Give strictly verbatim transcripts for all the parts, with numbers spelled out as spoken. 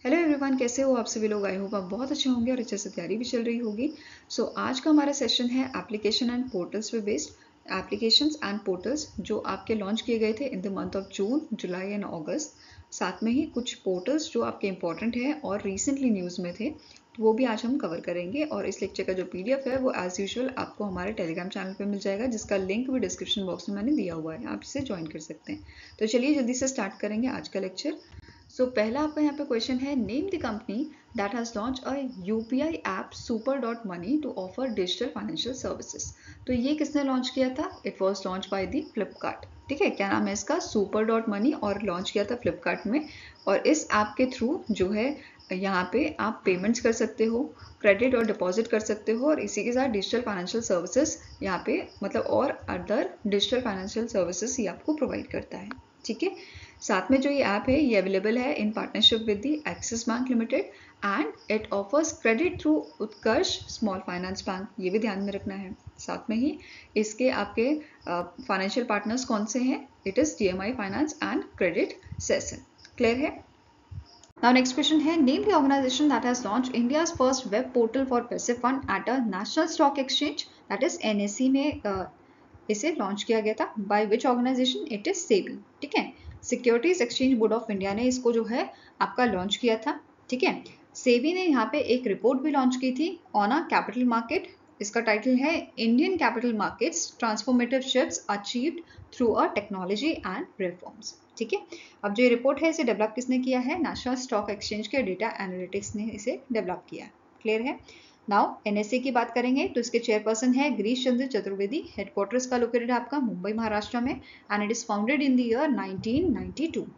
Hello everyone, कैसे हो आप सभी लोग। आई होप आप बहुत अच्छे होंगे और अच्छे से तैयारी भी चल रही होगी। सो so, आज का हमारा सेशन है एप्लीकेशन एंड पोर्टल्स पे बेस्ड। एप्लीकेशंस एंड पोर्टल्स जो आपके लॉन्च किए गए थे in the month of June, July and August. साथ में ही कुछ पोर्टल्स जो आपके इंपॉर्टेंट हैं और रिसेंटली न्यूज़ में थे, तो वो भी आज हम कवर करेंगे। और इस लेक्चर का जो पीडीएफ है वो एज यूजुअल आपको हमारे टेलीग्राम चैनल पे मिल जाएगा, जिसका लिंक भी डिस्क्रिप्शन बॉक्स में मैंने दिया हुआ है, आप इसे ज्वाइन कर सकते हैं। तो चलिए जल्दी से स्टार्ट करेंगे आज का लेक्चर। सो so, पहला आपका यहाँ पे क्वेश्चन है, name the company that has launch a UPI app super dot money to offer digital financial services. तो ये किसने लॉन्च किया था? It was launch by the Flipkart. ठीक है, क्या नाम है इसका? सुपर डॉट मनी, और लॉन्च किया था फ्लिपकार्ट में। और इस ऐप के थ्रू जो है यहाँ पे आप पेमेंट्स कर सकते हो, क्रेडिट और डिपॉजिट कर सकते हो, और इसी के साथ डिजिटल फाइनेंशियल सर्विसेज यहाँ पे मतलब और अदर डिजिटल फाइनेंशियल सर्विसेज ये आपको प्रोवाइड करता है। ठीक है, साथ में जो ये ऐप है ये अवेलेबल है in partnership with the Axis Bank Limited and it offers credit through Utkarsh small finance bank, ये भी ध्यान में रखना है। साथ में ही इसके आपके फाइनेंशियल uh, पार्टनर्स कौन से हैं? It is DMI finance and credit session. Clear है? Now next question है, name the organization that has launched India's first web portal for passive fund at a national stock exchange, that is N S E में uh, इसे launch किया गया था। By which organisation? It is SEBI. ठीक है, securities exchange board of India ने इसको जो है आपका लॉन्च किया था। ठीक है, सेबी ने यहाँ पे एक रिपोर्ट भी लॉन्च की थी ऑन अ कैपिटल मार्केट। इसका टाइटल है Indian capital markets transformative shifts achieved through a technology and reforms. ठीक है, अब जो ये रिपोर्ट है इसे डेवलप किसने किया है? नेशनल स्टॉक एक्सचेंज के डेटा एनालिटिक्स ने इसे डेवलप किया। क्लियर है? नाउ एनएसए की बात करेंगे तो इसके चेयरपर्सन है गिरीश चंद्र चतुर्वेदी। हेडक्वार्टर्स का लोकेटेड है आपका मुंबई महाराष्ट्र में and it is founded in the year nineteen ninety two.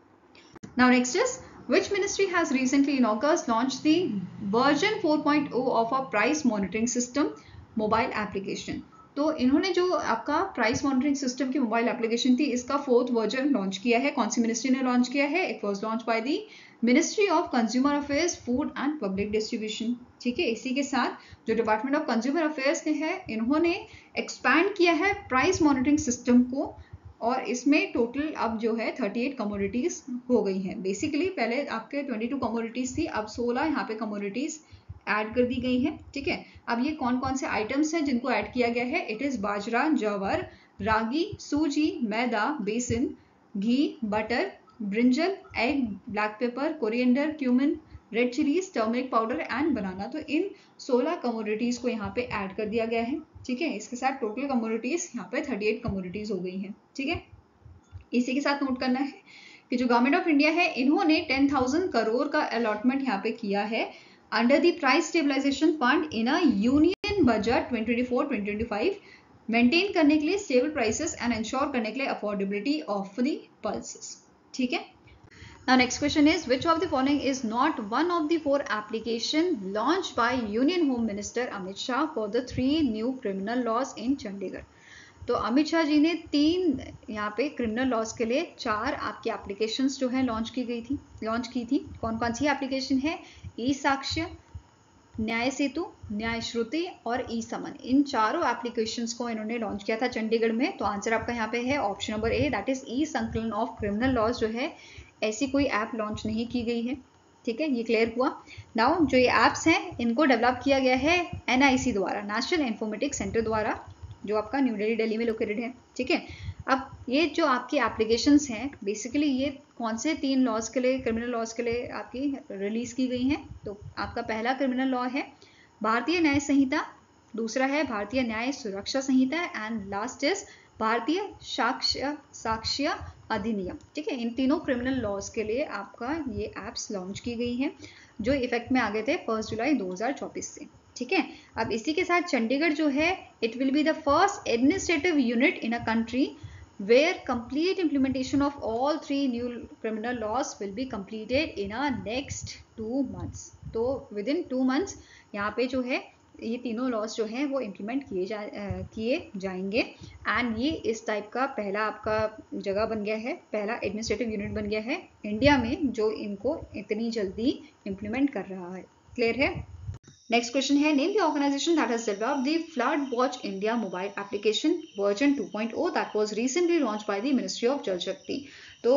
Now next is which ministry has recently in August launched the version four point o of a price monitoring system mobile application। तो इन्होंने जो आपका price monitoring system की mobile application थी इसका fourth version launch किया है। कौन सी मिनिस्ट्री ने लॉन्च किया है? It was launch by the ministry of consumer affairs, food and public distribution. ठीक है, इसी के साथ जो डिपार्टमेंट ऑफ कंज्यूमर अफेयर्स ने है इन्होंने एक्सपैंड किया है प्राइस मॉनिटरिंग सिस्टम को, और इसमें टोटल अब जो है अड़तीस कमोडिटीज हो गई हैं। बेसिकली पहले आपके बाईस कमोडिटीज थी, अब सोलह यहाँ पे कमोडिटीज ऐड कर दी गई हैं। ठीक है, अब ये कौन कौन से आइटम्स हैं जिनको ऐड किया गया है? It is bajra, जवर, ragi, suji, maida, besan, ghee, butter, brinjal, egg, black pepper, coriander, cumin, red chillies, turmeric powder and banana. तो इन सोलह कमोडिटीज को यहाँ पे ऐड कर दिया गया है। ठीक है, इसके साथ टोटल कमोडिटीज यहाँ पे अड़तीस कमोडिटीज हो गई हैं। ठीक है, इसी के साथ नोट करना है कि जो गवर्नमेंट ऑफ इंडिया है इन्होंने दस हज़ार करोड़ का अलॉटमेंट यहाँ पे किया है under the price stabilisation fund in a union budget twenty twenty four twenty twenty five, maintain करने के लिए स्टेबल प्राइसेस एंड इंश्योर करने के लिए अफोर्डेबिलिटी ऑफ द पल्सेस। ठीक है, now next question is which of the following is not one of the four application launched by Union Home Minister Amit Shah for the three new criminal laws in Chandigarh। तो अमित शाह जी ने तीन यहाँ पे criminal laws के लिए चार आपकी applications जो है लॉन्च की गई थी लॉन्च की थी। कौन कौन सी एप्लीकेशन है? ई साक्ष्य, न्याय सेतु, न्याय श्रुति और ई समन। इन चारों एप्लीकेशंस को इन्होंने लॉन्च किया था चंडीगढ़ में। तो आंसर आपका यहाँ पे है option number A, that is E Sankalan of criminal laws जो है ऐसी कोई ऐप लॉन्च नहीं की गई है। ठीक है, ये क्लियर हुआ। नाउ जो ये ऐप्स हैं इनको डेवलप किया गया है एनआईसी द्वारा, नेशनल इन्फॉर्मेटिक्स सेंटर द्वारा, जो आपका न्यू दिल्ली दिल्ली में लोकेटेड है। ठीक है, अब ये जो आपकी एप्लीकेशंस हैं बेसिकली ये कौन से तीन लॉज के लिए, क्रिमिनल लॉज के लिए आपकी रिलीज की गई हैं? तो आपका पहला क्रिमिनल लॉ है भारतीय न्याय संहिता, दूसरा है भारतीय न्याय सुरक्षा संहिता एंड लास्ट इज भारतीय साक्ष्य साक्ष्य अधिनियम। ठीक है, इन तीनों क्रिमिनल लॉज के लिए आपका ये एप्स लॉन्च की गई हैं जो इफेक्ट में आ गए थे फर्स्ट जुलाई दो हज़ार चौबीस से। ठीक है, अब इसी के साथ चंडीगढ़ जो है it will be the first administrative unit in a country where complete implementation of all three new criminal laws will be completed in a next two months। तो within two months यहाँ पे जो है ये तीनों लॉज जो हैं वो इम्प्लीमेंट किए जा किए जाएंगे एंड ये इस टाइप का पहला आपका जगह बन गया है, पहला एडमिनिस्ट्रेटिव यूनिट बन गया है इंडिया में जो इनको इतनी जल्दी इम्प्लीमेंट कर रहा है। क्लियर है? नेक्स्ट क्वेश्चन है, name the organisation that has developed the flood watch India mobile application version two point o that was recently launch by the ministry of Jal Shakti. तो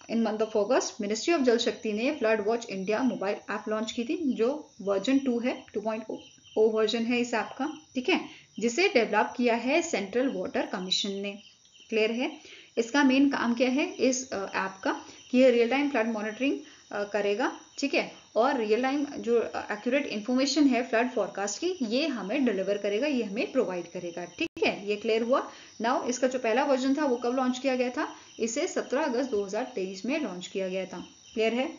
in month of August ministry of Jal Shakti ने flood watch India mobile app launch की थी, जो version two है, two point o version है इस app का, ठीक है, जिसे डेवलप किया है सेंट्रल वाटर कमीशन ने। क्लियर है? इसका मेन काम क्या है इस ऐप का कि ये रियल टाइम फ्लड मॉनिटरिंग करेगा, ठीक है, और रियल टाइम जो एक्यूरेट इन्फॉर्मेशन है फ्लड फॉरकास्ट की ये हमें डिलीवर करेगा, ये हमें प्रोवाइड करेगा, ठीक है। ये क्लियर हुआ। नाउ इसका जो पहला वर्जन था वो कब लॉन्च किया गया था? इसे सत्रह अगस्त दो हज़ार तेईस में लॉन्च किया गया था। क्लियर है?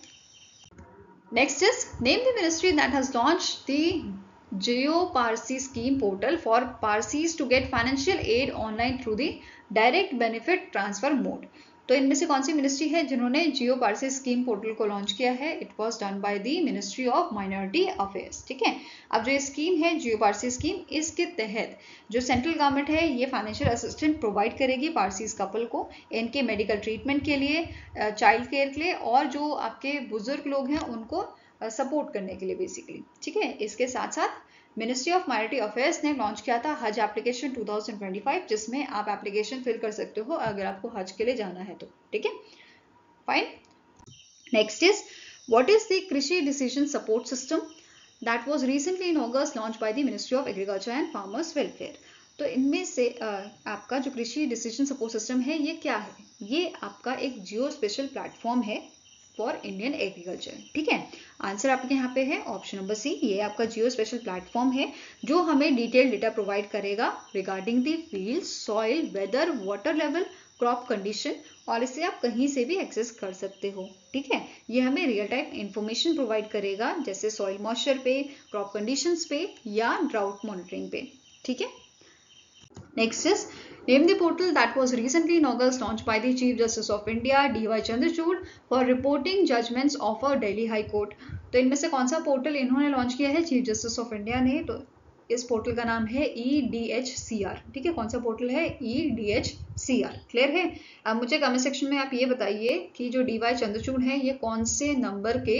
Next is name the ministry that has launched the Jiyo Parsi scheme portal for Parsis to get financial aid online through the direct benefit transfer mode. तो इनमें से कौन सी मिनिस्ट्री है जिन्होंने जियो पारसी स्कीम पोर्टल को लॉन्च किया है? It was done by the ministry of minority affairs, ठीक है। अब जो ये स्कीम है जियो पारसी स्कीम, इसके तहत जो सेंट्रल गवर्नमेंट है ये फाइनेंशियल असिस्टेंट प्रोवाइड करेगी पारसीज कपल को इनके मेडिकल ट्रीटमेंट के लिए, चाइल्ड केयर के लिए, और जो आपके बुजुर्ग लोग हैं उनको सपोर्ट करने के लिए बेसिकली, ठीक है। इसके साथ साथ मिनिस्ट्री ऑफ माइनॉरिटी अफेयर्स ने लॉन्च किया था हज एप्लीकेशन दो हज़ार पच्चीस, जिसमें आप एप्लीकेशन फिल कर सकते हो अगर आपको हज के लिए जाना है तो, ठीक है, fine. Next is what is the Krishi decision support system that was recently in August launch by the ministry of agriculture and farmers welfare. तो इनमें से आपका जो कृषि डिसीजन सपोर्ट सिस्टम है ये क्या है? ये आपका एक जियो स्पेशल प्लेटफॉर्म है फॉर इंडियन एग्रीकल्चर, ठीक है। आंसर आपके यहाँ पे है ऑप्शन नंबर सी, ये आपका जियो स्पेशल प्लेटफॉर्म है जो हमें डिटेल डेटा प्रोवाइड करेगा regarding the field, soil, weather, water level, crop condition, और इसे आप कहीं से भी एक्सेस कर सकते हो, ठीक है। ये हमें रियल टाइम इंफॉर्मेशन प्रोवाइड करेगा जैसे सॉइल मॉइस्चर पे, क्रॉप कंडीशंस पे या ड्राउट मॉनिटरिंग पे, ठीक है। Next is name the portal that was recently in August launched by the Chief Justice of India D Y Chandrachud for reporting judgments of a Delhi High Court। तो इनमें से कौन सा पोर्टल इन्होंने launch किया है चीफ जस्टिस ऑफ इंडिया ने? तो इस पोर्टल का नाम है E D H C R, ठीक है। कौन सा पोर्टल है? E D H C R. Clear है? अब मुझे कमेंट सेक्शन में आप ये बताइए कि जो डी वाई चंद्रचूड़ है ये कौन से नंबर के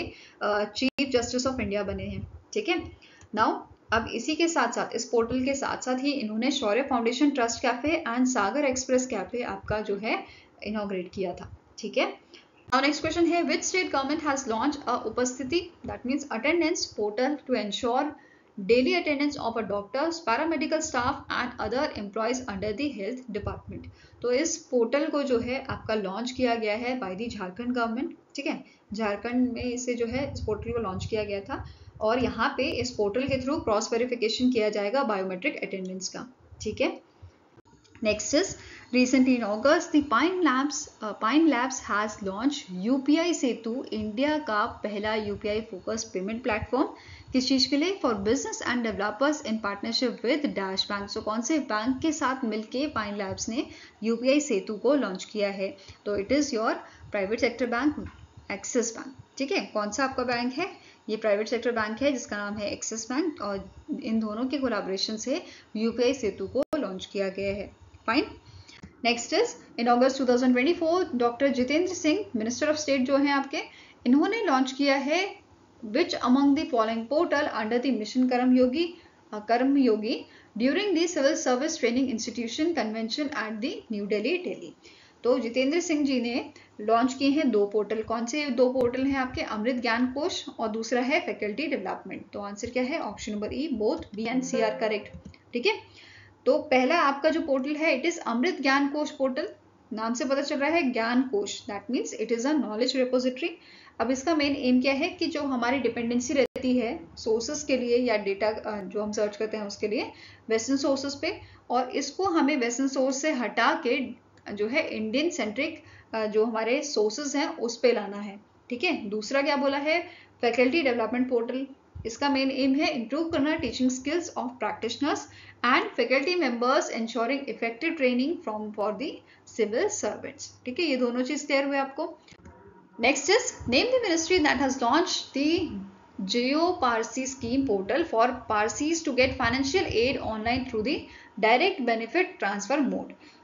चीफ जस्टिस ऑफ इंडिया बने हैं, ठीक है। नाउ अब इसी के साथ साथ इस पोर्टल के साथ साथ ही इन्होंने Shaurya foundation trust cafe and Sagar express cafe आपका जो है इनॉग्रेट किया था, ठीक है। नाउ नेक्स्ट क्वेश्चन है which state government has launch a Upasthiti that means attendance portal to ensure daily attendance of a doctors, paramedical staff and other employees under the health department. तो इस पोर्टल को जो है आपका लॉन्च किया गया है बाय द झारखंड गवर्नमेंट, ठीक है। झारखंड में इसे जो है इस पोर्टल को लॉन्च किया गया था और यहाँ पे इस पोर्टल के थ्रू क्रॉस वेरिफिकेशन किया जाएगा बायोमेट्रिक अटेंडेंस का, ठीक है। Next is recently in August the Pine Labs uh, Pine Labs has launched U P I Setu, India का पहला U P I focus payment platform. किस चीज के लिए? For business and developers in partnership with dash bank. So कौन से bank के साथ मिलके पाइन लैब्स ने U P I सेतु को लॉन्च किया है? तो it is your private sector bank axis bank, ठीक है। कौन सा आपका बैंक है? ये प्राइवेट सेक्टर बैंक है जिसका नाम है एक्सिस बैंक, और इन दोनों के कोलैबोरेशन से U P I सेतु को लॉन्च किया गया है। Fine. Next is in August दो हज़ार चौबीस doctor Jitendra Singh minister of state जो हैं आपके, इन्होंने लॉन्च किया है which among the following portal under the mission Karmayogi Karmayogi during the civil service training institution convention at the new Delhi Delhi. तो जितेंद्र सिंह जी ने लॉन्च किए हैं दो पोर्टल। कौन से दो पोर्टल हैं आपके? अमृत ज्ञान कोश और दूसरा है फैकल्टी डेवलपमेंट। तो आंसर क्या है? Option number E, both B and C are correct, ठीक है। तो पहला आपका जो पोर्टल है इट इज अमृत ज्ञान कोश पोर्टल, नाम से पता चल रहा है Gyan Kosh, that means it is a knowledge repository. अब इसका मेन एम क्या है कि जो हमारी डिपेंडेंसी रहती है सोर्सेस के लिए या डेटा जो हम सर्च करते हैं उसके लिए वेस्टर्न सोर्सेस पे, और इसको हमें वेस्टर्न सोर्स से हटा के जो है इंडियन सेंट्रिक जो हमारे सोर्सेज हैं उस पे लाना है, ठीक है। दूसरा क्या बोला है? Faculty development portal. इसका मेन एम है इंप्रूव करना teaching skills of practitioners and faculty members ensuring effective training from for the civil servants, ठीक है। ये दोनों चीज क्लियर हुए आपको। Next is name the ministry that has launched the Jiyo Parsi scheme portal for Parsis to get financial aid online through the direct benefit transfer mode.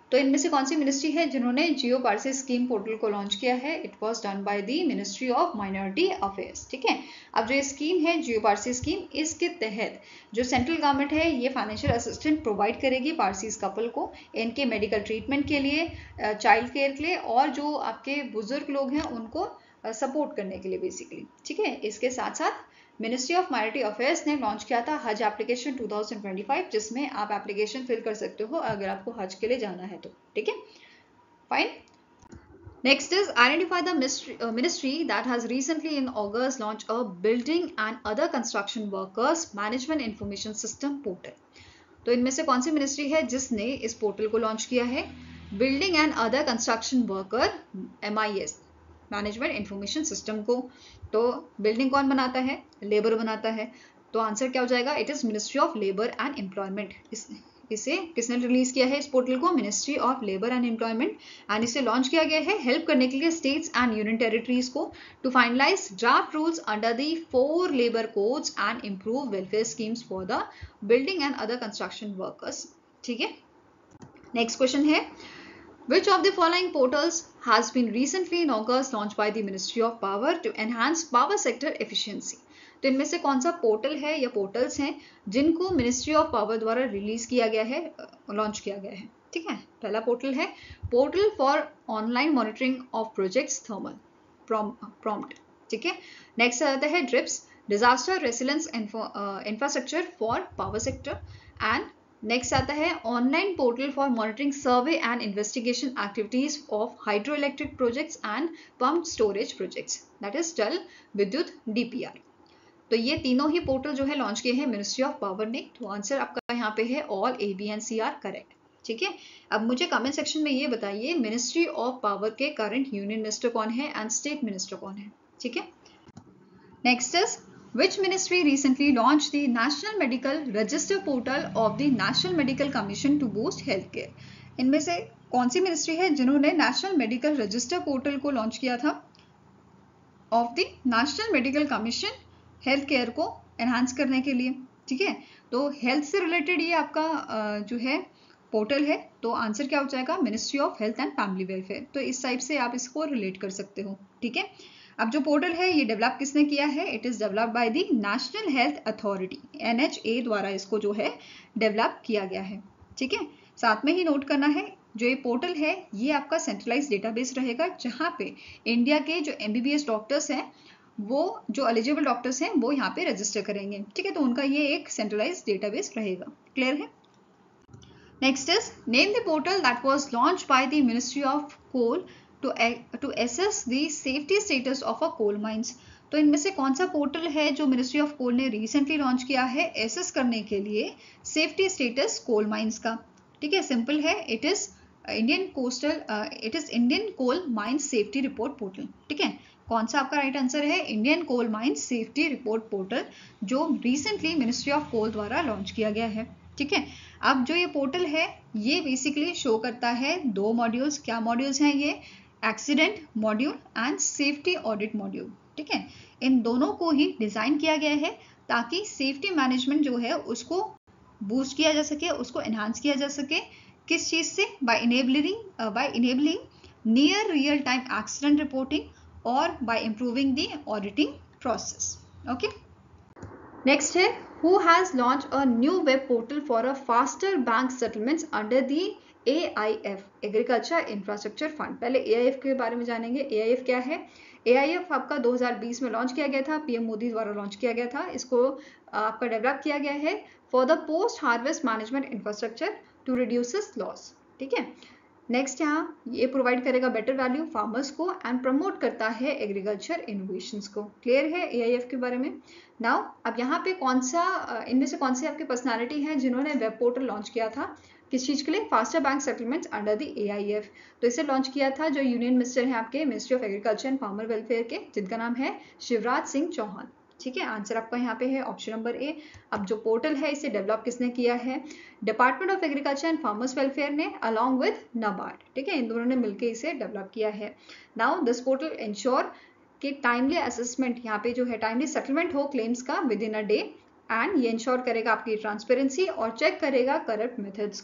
तो इनमें से कौन सी मिनिस्ट्री है जिन्होंने जियो पारसी स्कीम पोर्टल को लॉन्च किया है? It was done by the ministry of minority affairs. ठीक है, अब जो ये स्कीम है जियो पारसी स्कीम, इसके तहत जो सेंट्रल गवर्नमेंट है ये फाइनेंशियल असिस्टेंट प्रोवाइड करेगी पारसीज कपल को इनके मेडिकल ट्रीटमेंट के लिए, चाइल्ड केयर के लिए, और जो आपके बुजुर्ग लोग हैं उनको सपोर्ट करने के लिए बेसिकली। ठीक है, इसके साथ साथ मिनिस्ट्री ऑफ माइनॉरिटी अफेयर्स ने लॉन्च किया था हज application two thousand twenty five, जिसमें आप एप्लीकेशन फिल कर सकते हो अगर आपको हज के लिए जाना है तो। ठीक है, fine. Next is identify the ministry, uh, ministry that has recently in August launched a building and other construction workers management information system portal. तो इनमें से कौन सी मिनिस्ट्री है जिसने इस पोर्टल को लॉन्च किया है? Building and other construction worker M I S management information system को। तो बिल्डिंग कौन बनाता है? लेबर बनाता है। तो आंसर क्या हो जाएगा? It is ministry of labour and employment. इस, इसे किसने रिलीज किया है इस पोर्टल को? Ministry of labour and employment. And इसे लॉन्च किया गया है हेल्प करने के लिए स्टेट्स एंड यूनियन टेरिटरीज को to finalise draft rules under the four labour codes and improve welfare schemes for the building and other construction workers. ठीक है, नेक्स्ट क्वेश्चन है Which of the following portals has been recently in August launched by the Ministry of Power to enhance power sector efficiency? तो इनमें से कौन सा portal है या पोर्टल्स हैं जिनको मिनिस्ट्री ऑफ पावर द्वारा रिलीज किया गया है, लॉन्च किया गया है? ठीक है, पहला पोर्टल है portal for online monitoring of projects thermal prompt. ठीक है, नेक्स्ट आता है drips disaster resilience infrastructure for power sector. And next आता है online portal for monitoring survey and investigation activities of hydro electric projects and pump storage projects, that is Jal Vidyut DPR. तो ये तीनों ही portal जो है लॉन्च किए हैं मिनिस्ट्री ऑफ पावर ने। तो आंसर आपका यहाँ पे है all A B and C are correct. ठीक है, अब मुझे कमेंट सेक्शन में ये बताइए मिनिस्ट्री ऑफ पावर के करंट यूनियन मिनिस्टर कौन है एंड स्टेट मिनिस्टर कौन है? ठीक है, next is Which ministry recently launched the National Medical Register portal of the National Medical Commission to boost healthcare? इनमें से कौन सी मिनिस्ट्री है जिन्होंने नेशनल मेडिकल रजिस्टर पोर्टल को लॉन्च किया था of the national medical commission health care को एनहांस करने के लिए? ठीक है, तो हेल्थ से रिलेटेड ये आपका जो है पोर्टल है। तो आंसर क्या हो जाएगा? Ministry of health and family welfare. तो इस टाइप से आप इसको रिलेट कर सकते हो। ठीक है, अब जो पोर्टल है ये डेवलप किसने किया है? It is develop by the national health authority N H A द्वारा इसको जो है डेवलप किया गया है। ठीक है, साथ में ही नोट करना है जो ये पोर्टल है ये आपका सेंट्रलाइज डेटाबेस रहेगा जहाँ पे इंडिया के जो M B B S doctors हैं वो जो एलिजिबल डॉक्टर्स हैं वो यहाँ पे रजिस्टर करेंगे। ठीक है, तो उनका ये एक सेंट्रलाइज डेटाबेस रहेगा। क्लियर है? Next is name the portal that was launched by the ministry of coal to to assess the safety status of a coal mines। तो इनमें से कौन सा पोर्टल है जो मिनिस्ट्री ऑफ कोल ने रिसेंटली लॉन्च किया है एसेस करने के लिए सेफ्टी स्टेटस कोल माइंस का? ठीक है, सिंपल है, it is Indian coastal it is Indian coal mines safety report portal. ठीक है, कौन सा आपका राइट आंसर है? Indian coal mines safety report portal जो रिसेंटली मिनिस्ट्री ऑफ कोल द्वारा लॉन्च किया गया है। ठीक है, अब जो ये पोर्टल है ये बेसिकली शो करता है दो मॉड्यूल्स। क्या मॉड्यूल्स हैं ये? Accident module and safety audit module. ठीक है, इन दोनों को ही डिजाइन किया गया है ताकि सेफ्टी मैनेजमेंट जो है उसको बूस्ट किया जा सके, उसको एनहांस किया जा सके। किस चीज से? By enabling by enabling near real time accident reporting और by improving the auditing process. Okay, next है who has launch a new web portal for a faster bank settlements under the A I F agriculture infrastructure fund. पहले A I F के बारे में जानेंगे। ए I F क्या है? ए I F आपका दो हज़ार बीस में लॉन्च किया गया था, पीएम मोदी द्वारा लॉन्च किया गया था। इसको आपका डेवलप किया गया है for the post harvest management infrastructure to reduce loss. ठीक है, नेक्स्ट यहाँ ये प्रोवाइड करेगा बेटर वैल्यू फार्मर्स को एंड प्रमोट करता है एग्रीकल्चर इनोवेशंस को। क्लियर है ए आई एफ के बारे में? नाउ अब यहाँ पे कौन सा इनमें से कौन सी आपकी पर्सनैलिटी है जिन्होंने वेब पोर्टल लॉन्च किया था? किस चीज के लिए? Faster bank settlements under the A I F. तो इसे लॉन्च किया था जो यूनियन मिनिस्टर हैं आपके ministry of agriculture and farmer welfare के, जिनका नाम है शिवराज सिंह चौहान। ठीक है, आंसर आपका यहाँ पे है ऑप्शन नंबर ए। अब जो पोर्टल है इसे डेवलप किसने किया है? Department of agriculture and farmers welfare ने अलॉन्ग विद नाबार्ड। ठीक है, इन दोनों ने मिलकर इसे डेवलप किया है। नाउ दिस पोर्टल इंश्योर कि टाइमली असेसमेंट, यहाँ पे जो है टाइमली सेटलमेंट हो क्लेम्स का within a day, and ये इंश्योर करेगा आपकी ट्रांसपेरेंसी और चेक करेगा करप्ट मेथड्स को।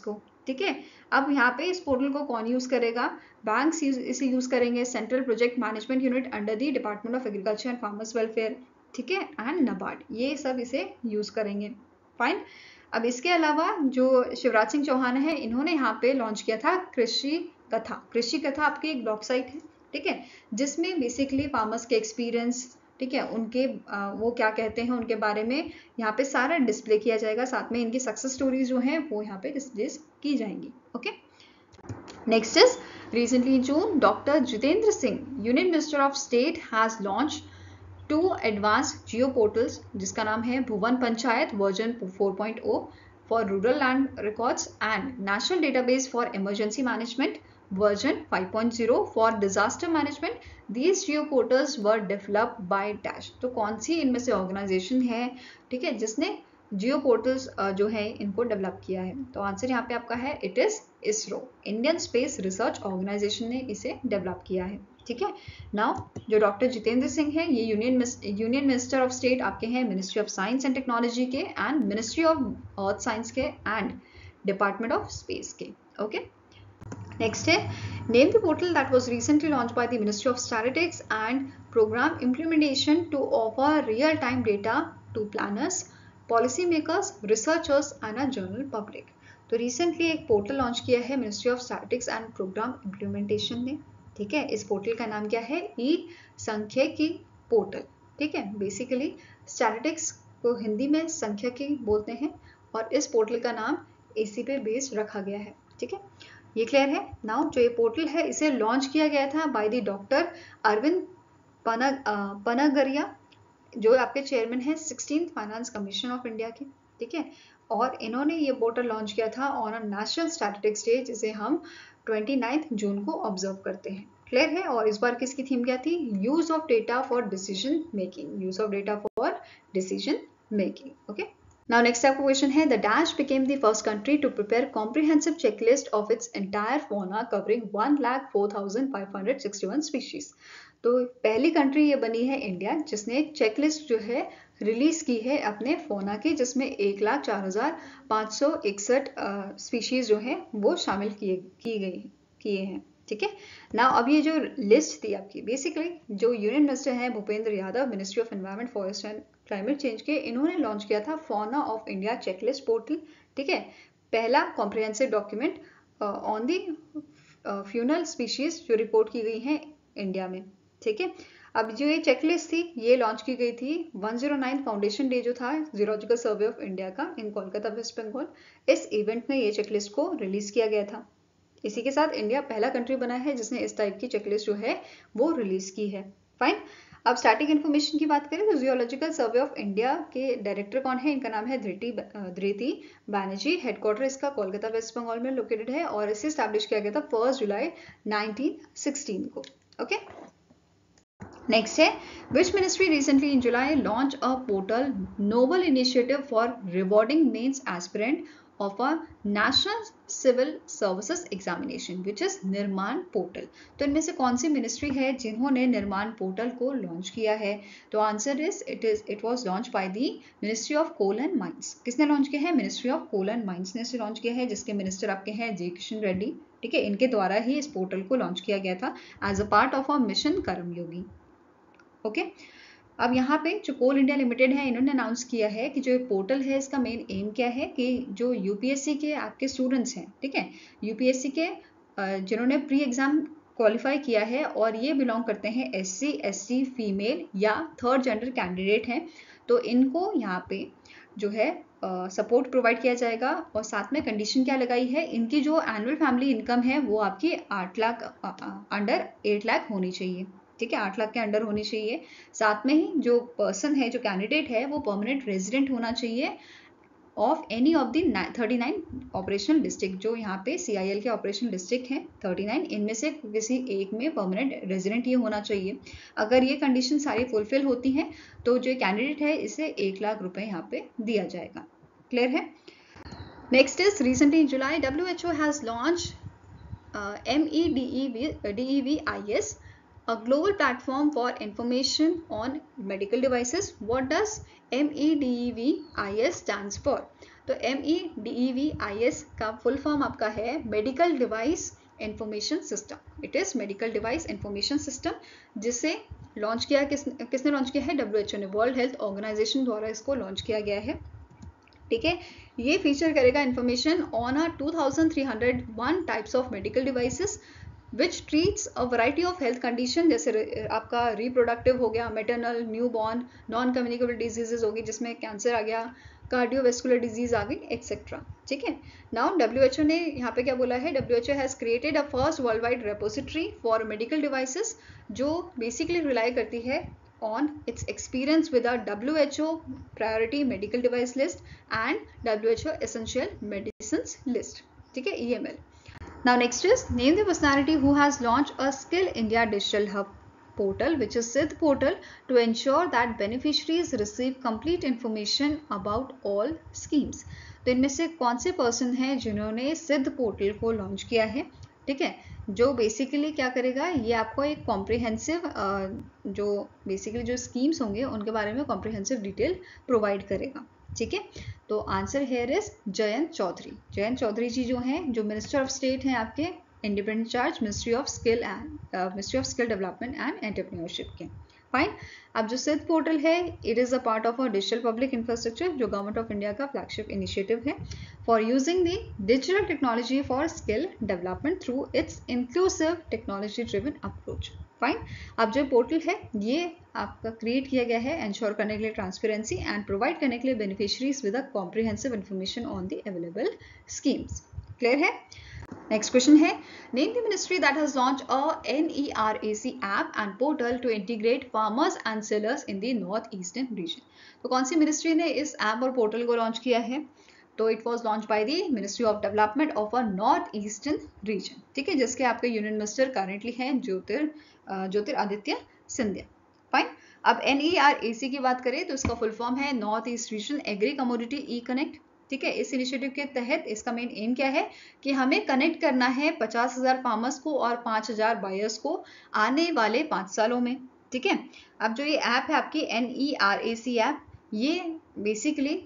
ठीक है। अब यहाँ पे इस पोर्टल को कौन यूज करेगा? बैंक्स इसे यूज करेंगे, central project management unit under the department of agriculture and farmers welfare, ठीक है, एंड नाबार्ड, ये सब इसे यूज करेंगे। फाइन। अब इसके अलावा जो शिवराज सिंह चौहान है, इन्होंने यहाँ पे लॉन्च किया था कृषि कथा। कृषि कथा आपकी एक ब्लॉग साइट है, ठीक है, जिसमें बेसिकली फार्मर्स के एक्सपीरियंस, ठीक है, उनके आ, वो क्या कहते हैं उनके बारे में यहाँ पे सारा डिस्प्ले किया जाएगा, साथ में इनकी सक्सेस स्टोरीज जो हैं वो यहाँ पे डिस्प्ले की जाएंगी। Okay, next is recently in June doctor Jitendra Singh, union minister of state, has launch two advance geo portals, जिसका नाम है Bhuvan Panchayat version four point o for rural land records and national database for emergency management version five point zero for disaster management. These geo portals were developed by dash. तो कौन सी इनमें से organisation है, ठीक है, जिसने जियो पोर्टल्स जो है इनको डेवलप किया है? तो आंसर यहाँ पे आपका है it is ISRO, Indian space research organisation ने इसे डेवलप किया है। ठीक है। नाउ जो डॉक्टर जितेंद्र सिंह है, ये union union minister of state आपके हैं ministry of science and technology के and ministry of earth science के एंड डिपार्टमेंट ऑफ स्पेस के। Okay okay? Next है, name the portal that was recently launched by the Ministry of Statistics and Program Implementation to offer real-time data to planners, policymakers, researchers and a general public. तो recently एक portal launch किया है ministry of statistics and programme implementation ने। ठीक है, इस portal का नाम क्या है? ई सांख्यिकी पोर्टल। ठीक है, बेसिकली स्टैटिस्टिक्स को हिंदी में सांख्यिकी बोलते हैं और इस पोर्टल का नाम इसी पे बेस्ड रखा गया है। ठीक है, ये क्लियर है। नाउ जो ये पोर्टल है इसे लॉन्च किया गया था by the doctor Arvind Panagariya, जो आपके चेयरमैन है sixteenth finance commission of India के। ठीक है, और इन्होंने ये पोर्टल लॉन्च किया था on a national statistics day, जिसे हम ट्वेंटी नाइन्थ जून को ऑब्जर्व करते हैं। क्लियर है। और इस बार किसकी थीम क्या थी? Use of data for decision making, use of data for decision making. Okay, now next up question है, the dash became the first country to prepare comprehensive checklist of its entire fauna covering one lakh four thousand five hundred sixty-one species. तो पहली country ये बनी है India जिसने checklist जो है release की है अपने फोना की, जिसमें एक लाख चार हजार पाँच सौ इकसठ स्पीशीज जो है वो शामिल किए की गई किए हैं। ठीक है ना। अब ये जो लिस्ट थी आपकी, बेसिकली जो यूनियन मिनिस्टर हैं Bhupender Yadav, ministry of environment forest and climate change के, इन्होंने लॉन्च किया था fauna of India checklist portal. ठीक है, पहला comprehensive document on the faunal species जो रिपोर्ट की गई हैं इंडिया में। ठीक है, अब जो ये चेकलिस्ट थी ये लॉन्च की गई थी one zero nine foundation day जो था जूलॉजिकल सर्वे ऑफ इंडिया का इन कोलकाता वेस्ट बंगाल। इस इवेंट में ये चेकलिस्ट को रिलीज किया गया था। इसी के साथ इंडिया पहला कंट्री बना है जिसने इस टाइप की चेकलिस्ट जो है वो रिलीज की है। फाइन। अब स्टैटिक इन्फॉर्मेशन की बात करें तो जियोलॉजिकल सर्वे ऑफ इंडिया के डायरेक्टर कौन है? इनका नाम है धृति धृति बैनर्जी। हेडक्वार्टर इसका कोलकाता वेस्ट बंगाल में लोकेटेड है और इसे स्टैब्लिश किया गया था फर्स्ट जुलाई नाइनटीन सिक्सटीन को। ओके, नेक्स्ट है, which ministry recently in July launch a portal noble initiative for rewarding mains aspirant of a national civil services examination which is Nirman portal. तो इनमें से कौन सी मिनिस्ट्री है जिन्होंने निर्माण पोर्टल को लॉन्च किया है? तो answer is it is it was launch by the ministry of coal and mines. किसने लॉन्च किया है? Ministry of coal and mines ने इसे लॉन्च किया है, जिसके मिनिस्टर आपके हैं जी किशन रेड्डी। ठीक है, इनके द्वारा ही इस पोर्टल को लॉन्च किया गया था as a part of a mission Karmayogi. Okay okay? अब यहाँ पे जो कोल इंडिया लिमिटेड है, इन्होंने अनाउंस किया है कि जो ये पोर्टल है इसका मेन एम क्या है कि जो यूपीएससी के आपके स्टूडेंट्स हैं, ठीक है, यूपीएससी के जिन्होंने प्री एग्जाम क्वालिफाई किया है और ये बिलोंग करते हैं एससी, एसटी, फीमेल या थर्ड जेंडर कैंडिडेट हैं, तो इनको यहाँ पे जो है सपोर्ट uh, प्रोवाइड किया जाएगा। और साथ में कंडीशन क्या लगाई है, इनकी जो एनुअल फैमिली इनकम है वो आपकी आठ लाख अंडर एट लाख होनी चाहिए। ठीक है, आठ लाख के अंडर होनी चाहिए। साथ में ही जो पर्सन है, जो कैंडिडेट है, वो परमानेंट रेजिडेंट होना चाहिए of any of the thirty nine operational district. जो यहाँ पे सीआईएल के ऑपरेशनल डिस्ट्रिक्ट हैं थर्टी नाइन, इनमें से किसी एक में परमानेंट रेजिडेंट ये होना चाहिए। अगर ये कंडीशन सारी फुलफिल होती हैं तो जो कैंडिडेट है इसे एक लाख रुपए यहाँ पे दिया जाएगा। क्लियर है। Next is recently in July W H O has launch M E D E V I S a global platform for information on medical devices. What does M E D E V I S stands for? तो M E D E V I S का full form आपका है medical device information system. It is medical device information system, जिसे launch किया किस किसने launch किया है? डब्ल्यू एच ओ ने, वर्ल्ड हेल्थ ऑर्गेनाइजेशन द्वारा इसको लॉन्च किया गया है. ठीक है, ये फीचर करेगा information on a two thousand three hundred one types of medical devices which treats a variety of health condition, जैसे आपका रिप्रोडक्टिव हो गया, maternal, newborn, non communicable diseases होगी जिसमें कैंसर आ गया, कार्डियोवेस्कुलर डिजीज आ गई, एक्सेट्रा. ठीक है. नाउ डब्ल्यू एच ओ ने यहाँ पे क्या बोला है? W H O has created a first worldwide repository for medical devices, जो बेसिकली रिलाई करती है on its experience with a W H O priority medical device list and W H O essential medicines list. ठीक है, E M L. Now next is name the personality who has launched a Skill India Digital Hub portal, which is Siddh portal, to ensure that beneficiaries receive complete information about all schemes. तो इनमें से कौन से person हैं जिन्होंने सिद्ध portal को launch किया है? ठीक है, जो बेसिकली क्या करेगा, ये आपको एक कॉम्प्रिहेंसिव जो बेसिकली जो स्कीम्स होंगे उनके बारे में कॉम्प्रिहेंसिव डिटेल प्रोवाइड करेगा. ठीक है, तो answer here is Jayant Chaudhary. Jayant Chaudhary ji जो हैं, जो मिनिस्टर ऑफ स्टेट हैं आपके, independent charge, ministry of skill and ministry of skill development and entrepreneurship के. फाइन. अब जो सिद्ध पोर्टल है, it is a part of a digital public infrastructure, जो गवर्नमेंट ऑफ इंडिया का फ्लैगशिप इनिशिएटिव है for using the digital technology for skill development through its inclusive technology driven approach. Fine. अब जो portal है ये आपका create किया गया है इंश्योर करने के लिए ट्रांसपेरेंसी एंड प्रोवाइड करने के लिए beneficiaries with a comprehensive information on the available schemes. Clear है? नेक्स्ट क्वेश्चन है, name the ministry that has launch a N E R A C app and portal to integrate farmers and sellers in the north eastern region. तो कौन सी ministry ने इस app और portal को launch किया है? तो it was launch by the ministry of development of a north eastern region. ठीक है, जिसके आपके यूनियन मिनिस्टर करेंटली हैं ज्योतिर ज्योतिरादित्य सिंधिया. फाइन. अब N E R A C की बात करें तो इसका फुल फॉर्म है north east region agri commodity e connect. ठीक है, इस इनिशिएटिव के तहत इसका मेन एम क्या है कि हमें कनेक्ट करना है पचास हजार फार्मर्स को और पाँच हजार बायर्स को आने वाले पाँच सालों में. ठीक है. अब जो ये ऐप है आपकी N E R A C app, ये बेसिकली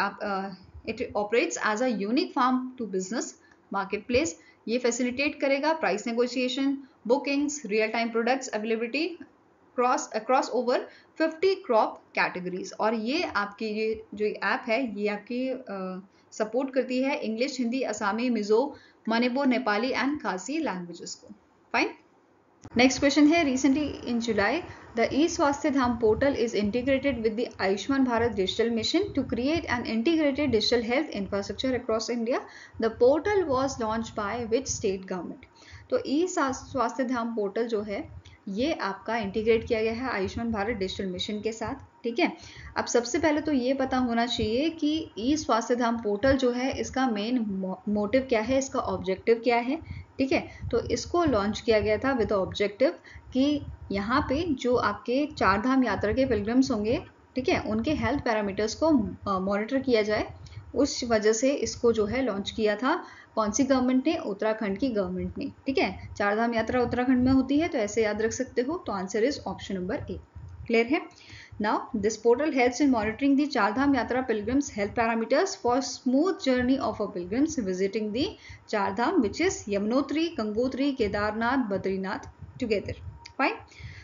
आप it operates as a unique farm to business marketplace. ये फैसिलिटेट करेगा price negotiation, bookings, real time products availability cross across over fifty crop categories. और ये आपकी ये जो app है ये आपकी सपोर्ट uh, करती है English, Hindi, Assamese, Mizo, Manipur, Nepali and Khasi languages को. फाइन. नेक्स्ट क्वेश्चन है, recently in July the e Swasthya Dham portal is integrated with the Ayushman Bharat digital mission to create an integrated digital health infrastructure across India. The portal was launch by which state government? तो e Swasthya Dham portal जो है ये आपका integrate किया गया है Ayushman Bharat digital mission के साथ. ठीक है. अब सबसे पहले तो ये पता होना चाहिए कि ई स्वास्थ्य धाम पोर्टल जो है इसका मेन मोटिव क्या है, इसका ऑब्जेक्टिव क्या है. ठीक है, तो इसको लॉन्च किया गया था विद ऑब्जेक्टिव कि यहाँ पे जो आपके चार धाम यात्रा के पिलग्रिम्स होंगे, ठीक है, उनके हेल्थ पैरामीटर्स को मॉनिटर किया जाए. उस वजह से इसको जो है लॉन्च किया था कौन सी गवर्नमेंट ने? उत्तराखंड की गवर्नमेंट ने. ठीक है, चार धाम यात्रा उत्तराखंड में होती है तो ऐसे याद रख सकते हो. तो answer is option number A. Clear है? Now this portal helps in monitoring the Char Dham Yatra pilgrims health parameters for smooth journey of a pilgrims visiting the Char Dham which is Yamunotri, Gangotri, Kedarnath, Badrinath together. Fine.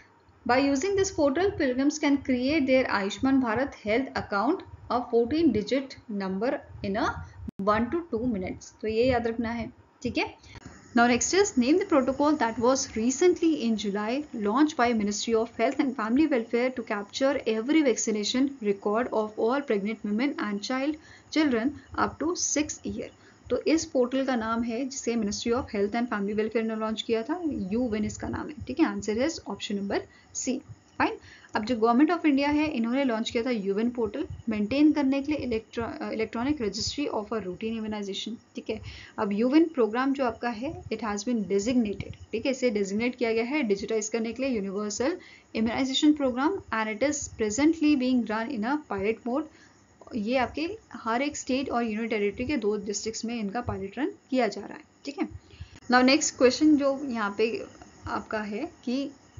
By using this portal, pilgrims can create their Ayushman Bharat health account, a fourteen digit number in a one to two minutes. तो ये याद रखना है. ठीक है. Now next is name the protocol that was recently in July launched by Ministry of Health and Family Welfare to capture every vaccination record of all pregnant women and child children up to six year. तो इस portal का नाम है जिसे ministry of health and family welfare ने launch किया था, you win इसका नाम है. ठीक है, आंसर है ऑप्शन नंबर सी. फाइन. अब जो गवर्नमेंट ऑफ इंडिया है इन्होंने लॉन्च किया था यूविन पोर्टल मेंटेन करने के लिए electronic registry of a routine immunisation. ठीक है. अब यूविन प्रोग्राम जो आपका है इट हैज़ बीन डेजिग्नेटेड. ठीक है, इसे डेजिग्नेट किया गया है डिजिटाइज करने के लिए universal immunisation programme and it is presently being run in a pilot mode. ये आपके हर एक स्टेट और यूनियन टेरिटरी के दो डिस्ट्रिक्ट्स में इनका पायलट रन किया जा रहा है. ठीक है. नाउ नेक्स्ट क्वेश्चन जो यहाँ पे आपका है कि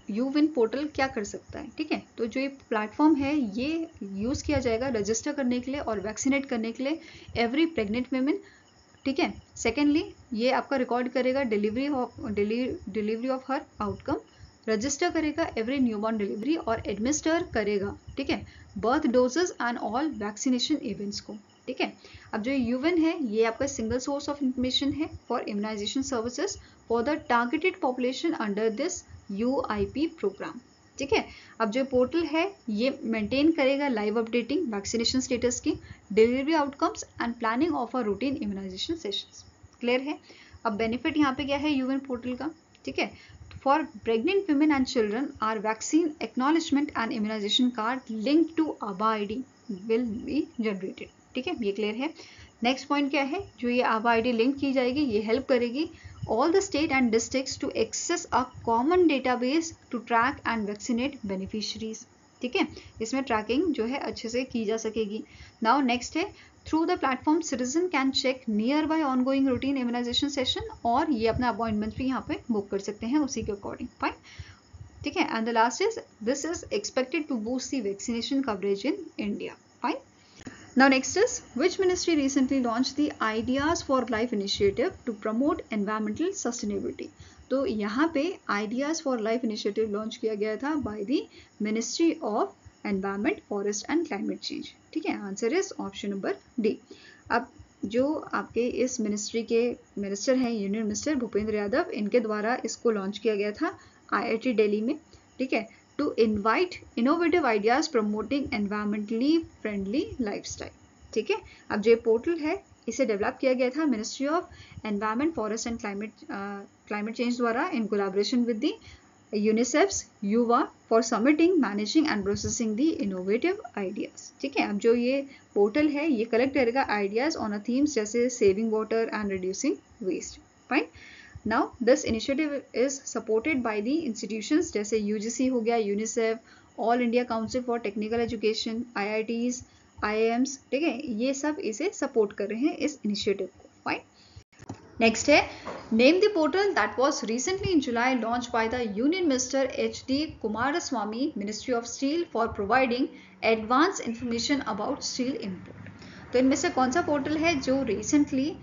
यू विन पोर्टल क्या कर सकता है, ठीक है। तो जो ये प्लेटफॉर्म है ये यूज़ किया जाएगा रजिस्टर करने के लिए और वैक्सीनेट करने के लिए एवरी प्रेग्नेंट वुमेन, ठीक है। सेकेंडली ये आपका रिकॉर्ड करेगा डिलीवरी ऑफ डिलीवरी ऑफ हर आउटकम, रजिस्टर करेगा एवरी न्यूबॉर्न डिलीवरी और एडमिनिस्टर करेगा, ठीक है, birth doses and all vaccination events को, ठीक है। अब जो यूविन है ये आपका सिंगल सोर्स ऑफ इंफॉर्मेशन है for immunisation services for the targeted population under this U I P programme, ठीक है। अब जो पोर्टल है ये मेंटेन करेगा लाइव अपडेटिंग वैक्सीनेशन स्टेटस की, delivery outcomes and planning of a routine immunisation sessions. Clear है। अब बेनिफिट यहाँ पे क्या है यूविन पोर्टल का, ठीक है। For pregnant women and children are vaccine acknowledgement and immunisation card link to ABHA I D will be generated, ठीक है, ये क्लियर है। नेक्स्ट पॉइंट क्या है, जो ये आबा आई डी लिंक की जाएगी ये हेल्प करेगी all the state and districts to access a common database to track and vaccinate beneficiaries, ठीक है। इसमें ट्रैकिंग जो है अच्छे से की जा सकेगी। नाउ नेक्स्ट है through the platform citizen can check nearby ongoing routine immunisation session, और ये अपना अपॉइंटमेंट भी यहाँ पे बुक कर सकते हैं उसी के अकॉर्डिंग, फाइन, ठीक है। And the last is this is expected to boost the vaccination coverage in India, fine. Now next is which ministry recently launched the Ideas for Life initiative to promote environmental sustainability? तो यहाँ पे Ideas for Life initiative launch किया गया था by the Ministry of Environment, Forest and Climate Change, ठीक है। Answer is option number D. अब जो आपके इस मिनिस्ट्री के मिनिस्टर हैं यूनियन मिनिस्टर भूपेंद्र यादव, इनके द्वारा इसको लॉन्च किया गया था आई आई टी दिल्ली में, ठीक है, to invite innovative ideas promoting environmentally friendly lifestyle, ठीक है। अब जो पोर्टल है इसे डेवलप किया गया था ministry of environment forest and climate climate change द्वारा in collaboration with the UNICEF's Yuva for submitting managing and processing the innovative ideas, ठीक है। अब जो ये पोर्टल है ये कलेक्ट करेगा आइडियाज ऑन अ थीम्स जैसे saving water and reducing waste, fine. Now this initiative is supported by the institutions जैसे U G C हो गया, UNICEF, all India council for technical education, I I Ts, I I Ms, ठीक है, ये सब इसे support कर रहे हैं इस इनिशिएटिव को, फाइन। नेक्स्ट है name the portal that was recently in July launch by the union minister H D Kumaraswamy, ministry of steel, for providing advance information about steel import. तो इनमें से कौन सा पोर्टल है जो recently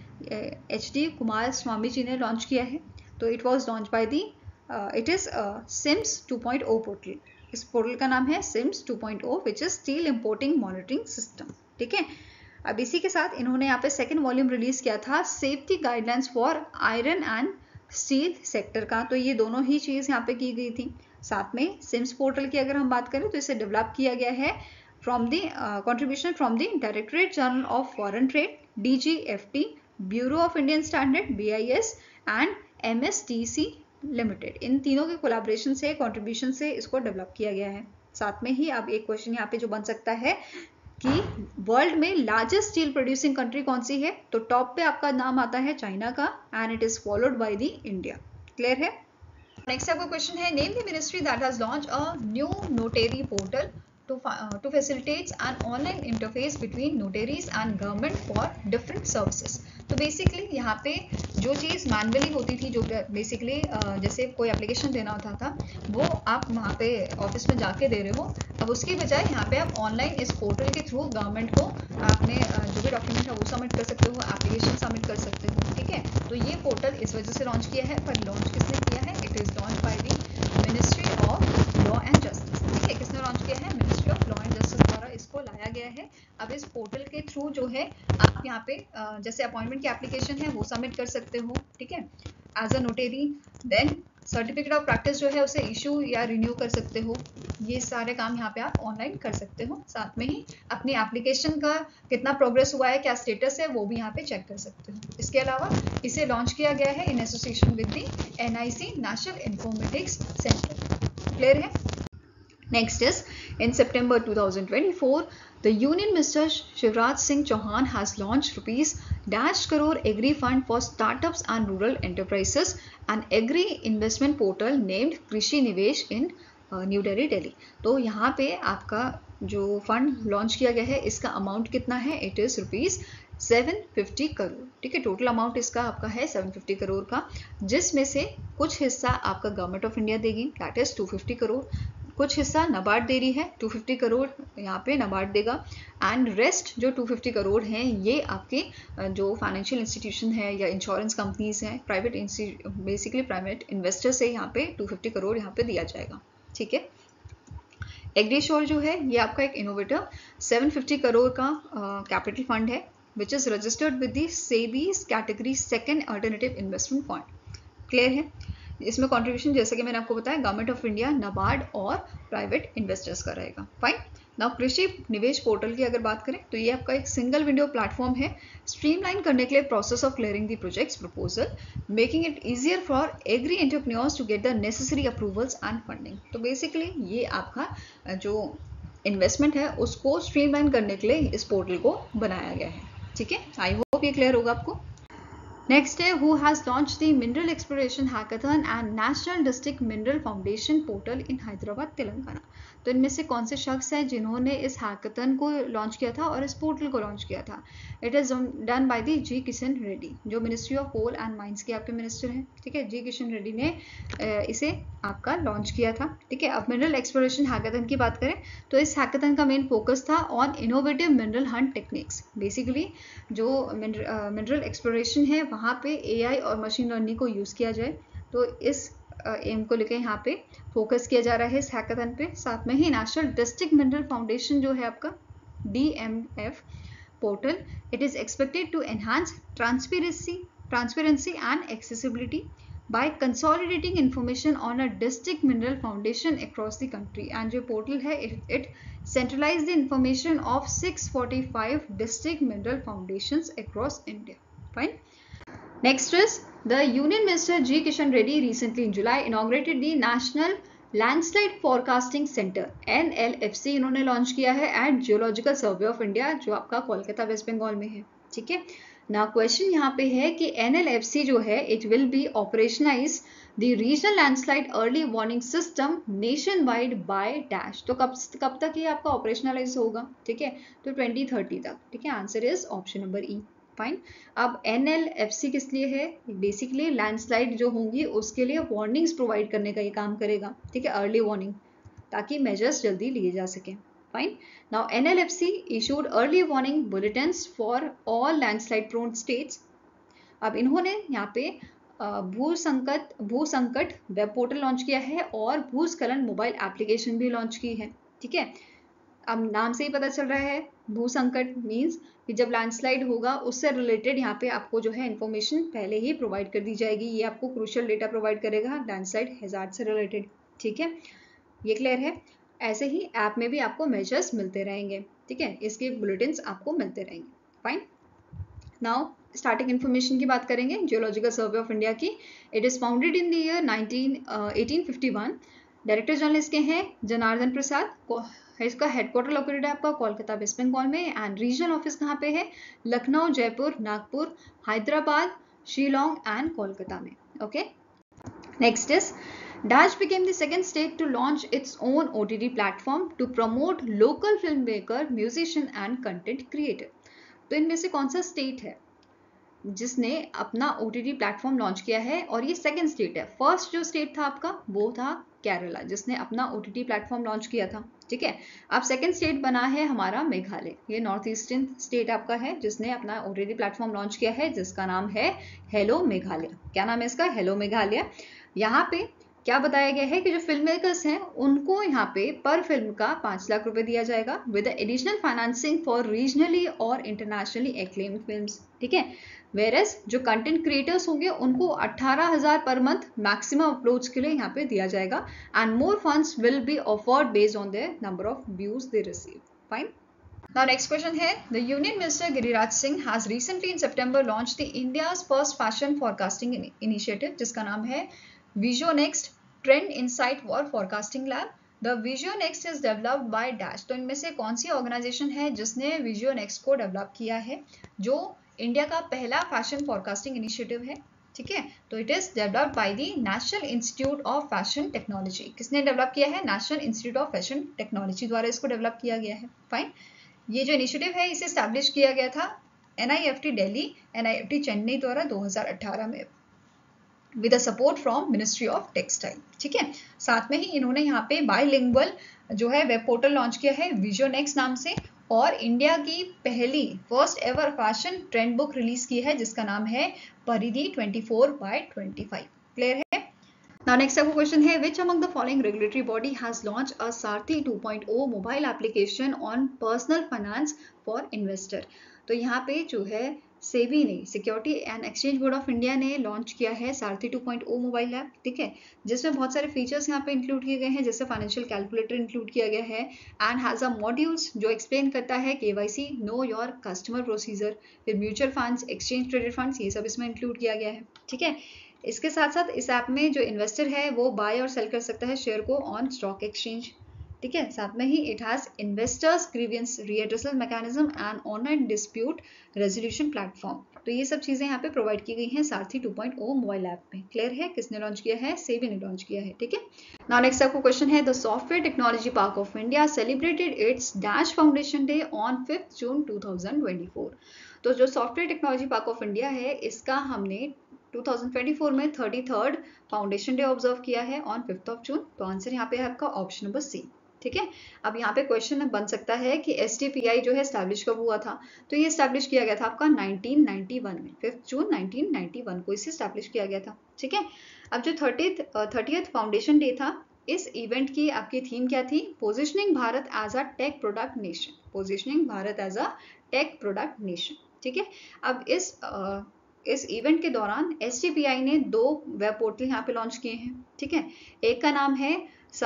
H D Kumaraswamy ji ने launch किया है? तो it was launch by the it is SIMS two point o portal. इस पोर्टल का नाम है CIMS two point o which is steel importing monitoring system, ठीक है। अब इसी के साथ इन्होंने यहाँ पे सेकेंड वॉल्यूम रिलीज किया था safety guidelines for iron and steel sector का, तो ये दोनों ही चीज यहाँ पे की गई थी। साथ में सिम्स पोर्टल की अगर हम बात करें तो इसे डेवलप किया गया है from the uh, contribution from the Directorate General of Foreign Trade, D G F T, Bureau of Indian Standard, B I S and M S T C Limited। इन तीनों के कोलैबोरेशन से कंट्रीब्यूशन से इसको develop किया गया है। साथ में ही अब एक क्वेश्चन यहाँ पे जो बन सकता है कि वर्ल्ड में लार्जेस्ट स्टील प्रोड्यूसिंग कंट्री कौन सी है? तो टॉप पे आपका नाम आता है चाइना का and it is followed by the India. Clear है। नेक्स्ट आपका क्वेश्चन है name the ministry that has launch a new notary portal To, uh, to facilitate an online interface between notaries and government for different services। तो basically यहाँ पे जो चीज़ manually होती थी, जो बेसिकली uh, जैसे कोई एप्लीकेशन देना होता था वो आप वहाँ पे ऑफिस में जाके दे रहे हो, अब उसकी बजाय यहाँ पे आप ऑनलाइन इस पोर्टल के थ्रू गवर्नमेंट को आपने uh, जो भी डॉक्यूमेंट है वो सबमिट कर सकते हो, एप्लीकेशन सबमिट कर सकते हो, ठीक है। तो ये पोर्टल इस वजह से लॉन्च किया है, पर लॉन्च किसने किया है? It is launch by the ministry of law and justice, ठीक है। किसने लॉन्च किया है? Ministry of law and justice द्वारा इसको लाया गया है। अब इस पोर्टल के थ्रू जो है आप यहाँ पे जैसे अपॉइंटमेंट की एप्लीकेशन है वो सबमिट कर सकते हो, ठीक है, as a notary. Then certificate of practice जो है उसे इशू या रिन्यू कर सकते हो। ये सारे काम यहाँ पे आप ऑनलाइन कर सकते हो। साथ में ही अपनी एप्लीकेशन का कितना प्रोग्रेस हुआ है, क्या स्टेटस है, वो भी यहाँ पे चेक कर सकते हो। इसके अलावा इसे लॉन्च किया गया है in association with the N I C national informatics centre. Clear है। Next is in September two thousand twenty-four, the Union Minister Shivraj Singh Chauhan has launched rupees dash crore agri fund for startups and rural enterprises, an agri investment portal named Krishi Nivesh in New Delhi Delhi. तो यहाँ पे आपका जो fund launch किया गया है इसका amount कितना है, it is rupees seven fifty crore. ठीक है, टोटल अमाउंट इसका आपका है सेवन फिफ्टी करोड़ का, जिसमें से कुछ हिस्सा आपका गवर्नमेंट ऑफ इंडिया देगी, that is two fifty crore, कुछ हिस्सा नाबार्ड दे रही है टू फिफ्टी करोड़ यहाँ पे नाबार्ड देगा, एंड रेस्ट जो टू फिफ्टी करोड़ हैं ये आपके जो फाइनेंशियल इंस्टीट्यूशन है या इंश्योरेंस कंपनीज हैं, प्राइवेट बेसिकली प्राइवेट इन्वेस्टर से यहाँ पे टू फिफ्टी करोड़ यहाँ पे दिया जाएगा। ठीक है, एग्रीश्योर जो है ये आपका एक इनोवेटर सेवन फिफ्टी करोड़ का कैपिटल uh, फंड है which is registered with the SEBI's category second alternative investment fund. Clear है, इसमें कंट्रीब्यूशन जैसे कि मैंने आपको बताया गवर्नमेंट ऑफ इंडिया, नाबार्ड और प्राइवेट इन्वेस्टर्स का रहेगा। फाइन, नाउ कृषि निवेश पोर्टल की अगर बात करें तो ये आपका एक सिंगल विंडो प्लेटफॉर्म है स्ट्रीमलाइन करने के लिए process of clearing the projects proposal, making it easier for agri entrepreneurs to get the necessary approvals and funding. तो बेसिकली ये आपका जो इन्वेस्टमेंट है उसको स्ट्रीमलाइन करने के लिए इस पोर्टल को बनाया गया है। ठीक है, आई होप ये क्लियर होगा आपको। नेक्स्ट है who has launch the mineral exploration hackathon and national district mineral foundation portal in Hyderabad Telangana. तो इनमें से कौन से शख्स हैं जिन्होंने इस हैकाथन को लॉन्च किया था और इस पोर्टल को लॉन्च किया था? It is done by the G Kishan Reddy, जो ministry of coal and mines के आपके मिनिस्टर हैं। ठीक है, जी किशन रेड्डी ने इसे आपका लॉन्च किया था। ठीक है, अब मिनरल एक्सप्लोरेशन हैकाथन की बात करें तो इस हैकाथन का मेन फोकस था on innovative mineral hunt techniques. Basically जो मिनरल एक्सप्लोरेशन है वहाँ पे एआई और मशीन लर्निंग को यूज़ किया जाए, तो इस एम को लेकर यहाँ पे फोकस किया जा रहा है इस हैकाथन पे। साथ में ही नेशनल डिस्ट्रिक्ट मिनरल फाउंडेशन जो है आपका D M F portal, it is expected to enhance transparency transparency and accessibility by consolidating information on a district mineral foundation across the country, and जो पोर्टल है it, it centralize the information of six forty-five district mineral foundations across India. Fine. Next is the Union Minister G Kishan Reddy recently in July inaugurated the National landslide forecasting centre N L F C इन्होंने launch किया है at geological survey of India, जो आपका Kolkata waste Bengal में है। ठीक है, ना क्वेश्चन यहाँ पे है कि एन एल एफ सी जो है it will be operationalize the regional landslide early warning system nationwide by dash. तो कब कब तक ये आपका ऑपरेशनलाइज होगा? ठीक है, तो ट्वेंटी थर्टी तक। ठीक है, answer is option number E. Fine, अब एन एल एफ सी किस लिए है? बेसिकली लैंडस्लाइड जो होंगी उसके लिए वार्निंग्स प्रोवाइड करने का ये काम करेगा। ठीक है, अर्ली वार्निंग, ताकि मेजर्स जल्दी लिए जा सकें। Fine, now N L F C issued early warning bulletins for all landslide prone states. अब इन्होंने यहाँ पे भू संकट भू संकट वेब पोर्टल लॉन्च किया है और भूस्खलन मोबाइल एप्लीकेशन भी लॉन्च की है। ठीक है, अब नाम से ही पता चल रहा है भू संकट मीन्स कि जब लैंडस्लाइड होगा उससे रिलेटेड यहाँ पे आपको जो है इन्फॉर्मेशन पहले ही प्रोवाइड कर दी जाएगी। ये आपको क्रूशियल डेटा प्रोवाइड करेगा लैंडस्लाइड हैजार्ड से रिलेटेड। ठीक है, ये क्लियर है। ऐसे ही ऐप में भी आपको मेजर्स मिलते रहेंगे। ठीक है, इसके बुलेटिन्स आपको मिलते रहेंगे। फाइन, नाउ स्टार्टिंग इन्फॉर्मेशन की बात करेंगे जियोलॉजिकल सर्वे ऑफ इंडिया की। It is founded in the year eighteen fifty one. Director general इसके हैं जनार्दन प्रसाद। इसका हेडक्वार्टर लोकेटेड है आपका कोलकाता वेस्ट बंगाल में, एंड रीजनल ऑफिस कहाँ पे है? लखनऊ, जयपुर, नागपुर, हैदराबाद, शिलोंग एंड कोलकाता में। Okay, next is Dutch became the second state to launch its own O T T platform to promote local filmmaker, musician and content creator. तो इनमें से कौन सा स्टेट है जिसने अपना O T T platform launch किया है? और ये सेकंड स्टेट है। फर्स्ट जो स्टेट था आपका वो था केरला, जिसने अपना O T T platform launch किया था। ठीक है, अब सेकंड स्टेट बना है हमारा मेघालय। ये नॉर्थ ईस्टर्न स्टेट आपका है जिसने अपना O T T platform launch किया है, जिसका नाम है हेलो मेघालय। क्या नाम है इसका? हेलो मेघालय। यहाँ पे क्या बताया गया है कि जो फिल्म मेकर्स हैं उनको यहाँ पे पर फिल्म का पांच लाख रुपए दिया जाएगा with additional financing for regionally और इंटरनेशनली एक्लेम्ड फिल्म्स। ठीक है, वेरस जो कंटेंट क्रिएटर्स होंगे उनको अठारह हजार पर मंथ मैक्सिमम अपलोड्स के लिए यहाँ पे दिया जाएगा, and more funds will be offered based on the number of views they receive. Fine, Now next question है, the Union Minister Giriraj Singh has recently in September launched the India's first fashion forecasting initiative, जिसका नाम है Visionext Trend Insight for Forecasting Lab. The Visionext is developed by Dash. तो इनमें से कौन सी organisation है जिसने Visionext को डेवलप किया है, जो इंडिया का पहला फैशन फोरकास्टिंग इनिशिएटिव है? ठीक है, तो it is developed by the national institute of fashion technology. किसने डेवलप किया है? National institute of fashion technology द्वारा इसको डेवलप किया गया है। फाइन, ये जो इनिशिएटिव है इसे स्टैब्लिश किया गया था N I F T Delhi, N I F T Chennai द्वारा दो हज़ार अठारह में with support from ministry of textile. ठीक है, साथ में ही इन्होंने यहाँ पे बाइलिंगुअल जो है वेब पोर्टल लॉन्च किया है विजोनेक्स नाम से, और इंडिया की पहली first ever fashion trend book release की है जिसका नाम है परिधि चौबीस बाय पच्चीस। क्लियर है? Now next आपको क्वेश्चन है, which among the following regulatory body has launched a Sarathi two point O mobile application on personal finance for investor? तो यहाँ पे जो है सेबी ने, security and exchange board of India ने लॉन्च किया है Sarathi two point O mobile app. ठीक है, जिसमें बहुत सारे फीचर्स यहाँ पे इंक्लूड किए गए हैं, जैसे फाइनेंशियल कैलकुलेटर इंक्लूड किया गया है एंड हैज अ मॉड्यूल्स जो एक्सप्लेन करता है KYC, know your customer procedure, फिर mutual funds, exchange traded funds, ये सब इसमें इंक्लूड किया गया है। ठीक है, इसके साथ साथ इस ऐप में जो इन्वेस्टर है वो बाय और सेल कर सकता है शेयर को ऑन स्टॉक एक्सचेंज। ठीक है, साथ में ही it has investors grievance redressal mechanism and online dispute resolution platform. तो ये सब चीजें यहाँ पे प्रोवाइड की गई हैं Sarathi two point O mobile app में। क्लियर है? किसने लॉन्च किया है? सेबी ने लॉन्च किया है। ठीक है, नाउ नेक्स्ट आपको क्वेश्चन है, the software technology park of India celebrated its dash foundation day on fifth June two thousand twenty four. तो जो software technology park of India है इसका हमने टू थाउजेंड ट्वेंटी फोर में thirty third foundation day observe किया है on fifth of June. तो answer यहाँ पे है आपका ऑप्शन नंबर सी। ठीक है, अब यहाँ पे क्वेश्चन बन सकता है कि एस टी पी आई जो है स्टैब्लिश कब हुआ था? तो ये स्टैब्लिश किया गया था आपका नाइनटीन नाइंटी वन में, fifth June nineteen ninety one को इसे स्टैब्लिश किया गया था। ठीक है, अब जो थर्टीथ थर्टीथ फाउंडेशन डे था, इस इवेंट की आपकी थीम क्या थी? Positioning Bharat as a tech product nation, positioning Bharat as a tech product nation. ठीक है, अब इस uh, इस इवेंट के दौरान एस टी पी आई ने दो वेब पोर्टल यहाँ पे लॉन्च किए हैं। ठीक है, एक का नाम है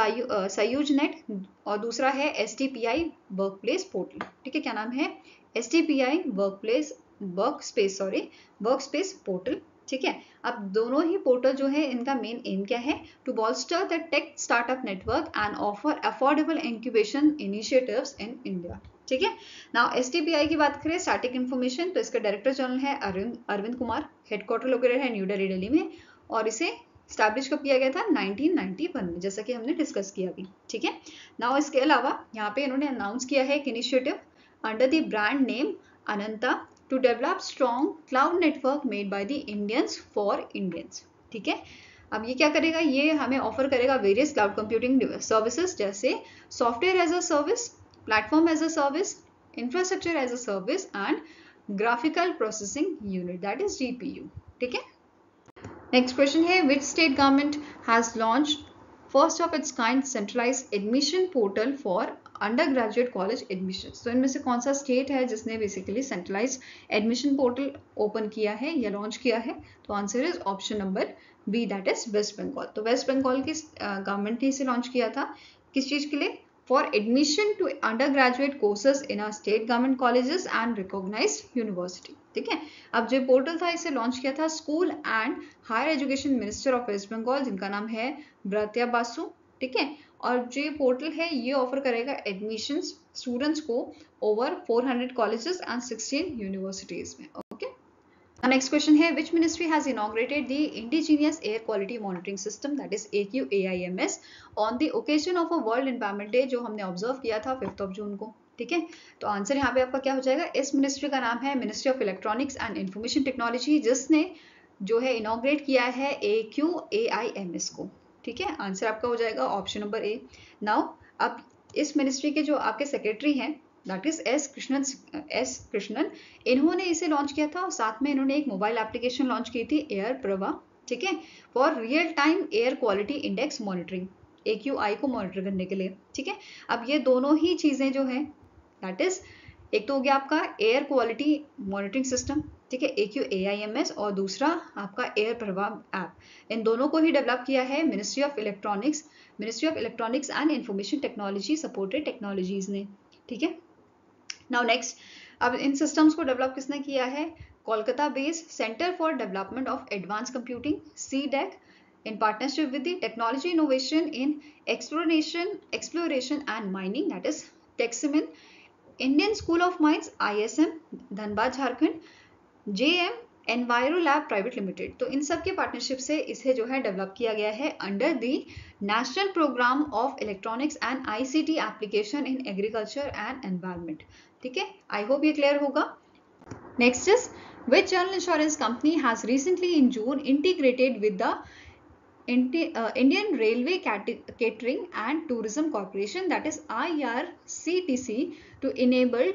सायूज नेट और दूसरा है S T P I work place portal. ठीक है, क्या नाम है? S T P I work place work space sorry work space portal. ठीक है, अब दोनों ही पोर्टल जो है इनका मेन एम क्या है? To bolster the tech startup network and offer affordable incubation initiatives in India. ठीक है, नाउ एसटीपीआई की बात करें स्टैटिक इन्फॉर्मेशन, तो इसका डायरेक्टर जनरल है अरविंद अरविंद कुमार, हेडक्वार्टर लोकेटेड है न्यू दिल्ली दिल्ली में, और इसे स्टैब्लिश कब किया गया था? नाइनटीन नाइंटी वन में, जैसा कि हमने डिस्कस किया अभी। ठीक है, नाउ इसके अलावा यहाँ पे इन्होंने अनाउंस किया है एक initiative under the brand name Ananta to develop strong cloud network made by the Indians for Indians. ठीक है, अब ये क्या करेगा? ये हमें ऑफर करेगा वेरियस क्लाउड कंप्यूटिंग सर्विसेज, जैसे software as a service, platform as a service, infrastructure as a service and graphical processing unit, that is G P U. ठीक है, नेक्स्ट क्वेश्चन है, which state government has launched first of its kind centralised admission portal for undergraduate college admissions? तो इनमें से कौन सा state है जिसने basically centralised admission portal open किया है या लॉन्च किया है? तो answer is option number B, that is West Bengal. तो वेस्ट बंगाल की गवर्नमेंट ने इसे लॉन्च किया था, किस चीज के लिए? for admission to undergraduate courses in our state government colleges and recognized university। ठीक है, अब जो पोर्टल था इसे लॉन्च किया था school and higher education minister of West Bengal, जिनका नाम है ब्रत्या बासु। ठीक है, और जो ये पोर्टल है ये ऑफर करेगा एडमिशंस स्टूडेंट्स को over four hundred colleges and sixteen universities में। ओके, नेक्स्ट क्वेश्चन है, which ministry has inaugurated the indigenous air quality monitoring system, that is A Q A I M S, on the occasion of a world environment day, जो हमने observe किया था fifth of June को। ठीक है, तो answer यहाँ पे आपका क्या हो जाएगा? इस मिनिस्ट्री का नाम है ministry of electronics and information technology, जिसने जो है इनॉग्रेट किया है A Q A I M S को। ठीक है, आंसर आपका हो जाएगा ऑप्शन नंबर ए। नाउ अब इस मिनिस्ट्री के जो आपके सेक्रेटरी हैं that is S Krishnan S Krishnan इन्होंने इसे लॉन्च किया था, और साथ में इन्होंने एक मोबाइल एप्लीकेशन लॉन्च की थी एयर प्रभा। ठीक है, for real time air quality index monitoring, A Q I को मॉनिटर करने के लिए। ठीक है, अब ये दोनों ही चीजें जो है दैट इज, एक तो हो गया आपका एयर क्वालिटी मॉनिटरिंग सिस्टम, ठीक है, A Q A I M S, और दूसरा आपका एयर प्रभा ऐप, इन दोनों को ही डेवलप किया है ministry of electronics ministry of electronics and information technology supported technologies ने। ठीक है, नाउ नेक्स्ट, अब इन सिस्टम्स को डेवलप किसने किया है? Kolkata based centre for development of advance computing C DAC in partnership with the technology innovation in exploration exploration and mining, that is TechSemin, Indian School of Mines I S M Dhanbad Jharkhand, J M enviro lab private limited. तो इन सब के partnership से इसे जो है develop किया गया है under the national programme of electronics and ICT application in agriculture and environment. ठीक है, आई होप ये क्लियर होगा। Next is which general insurance company has recently in June integrated with the uh, Indian Railway Catering and Tourism Corporation, that is I R C T C, to enable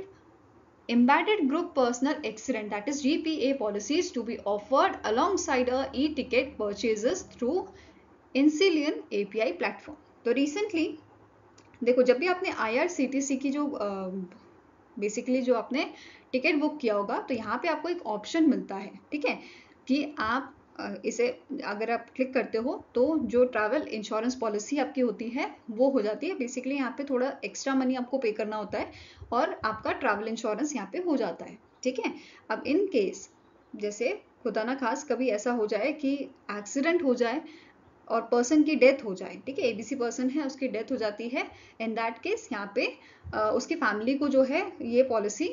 embedded group personal accident, that is G P A policies to be offered alongside a e-ticket purchases through Incilion A P I platform। तो recently देखो, जब भी आपने I R C T C की जो basically uh, जो आपने ticket book किया होगा तो यहाँ पे आपको एक ऑप्शन मिलता है, ठीक है, कि आप इसे अगर आप क्लिक करते हो तो जो ट्रैवल इंश्योरेंस पॉलिसी आपकी होती है वो हो जाती है। बेसिकली यहाँ पे थोड़ा एक्स्ट्रा मनी आपको पे करना होता है और आपका ट्रैवल इंश्योरेंस यहाँ पे हो जाता है, ठीक है। अब इन केस जैसे खुदा ना खास कभी ऐसा हो जाए कि एक्सीडेंट हो जाए और पर्सन की डेथ हो जाए, ठीक है, एबीसी पर्सन है उसकी डेथ हो जाती है, इन दैट केस यहाँ पे उसकी फैमिली को जो है ये पॉलिसी